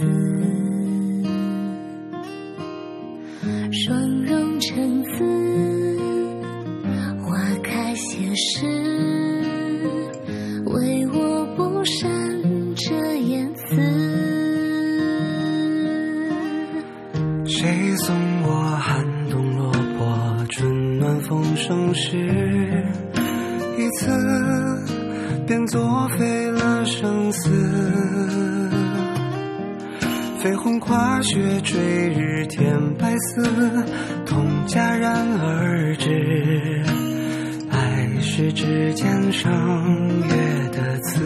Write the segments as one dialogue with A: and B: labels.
A: 双融成丝，花开谢时，唯我不善这言辞。
B: 谁送我寒冬落魄，春暖风生时，一次便作废了生死。绯红跨雪追日添白丝，痛戛然而止。爱是指尖上月的刺，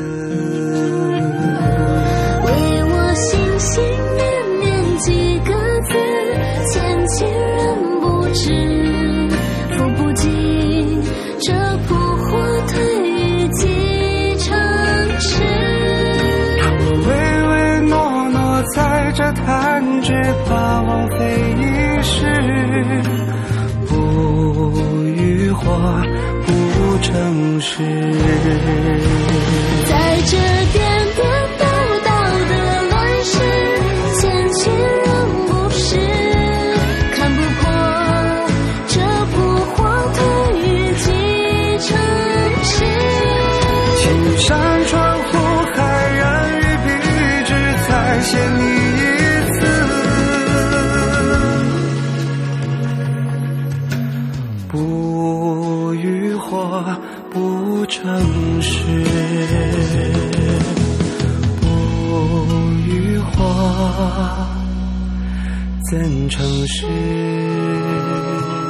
A: 为我心心念念几个字，千金人不知，付不尽这扑火退于几城池。
B: 我唯唯诺诺在这弹指，怕枉费一世，不与火不成事。
A: 在这颠颠倒倒的乱世，千金人不识，看不破这扑火退于几城池。
B: 青山传呼海然于笔直，再写你一字，不与火不成事，不与火怎成事。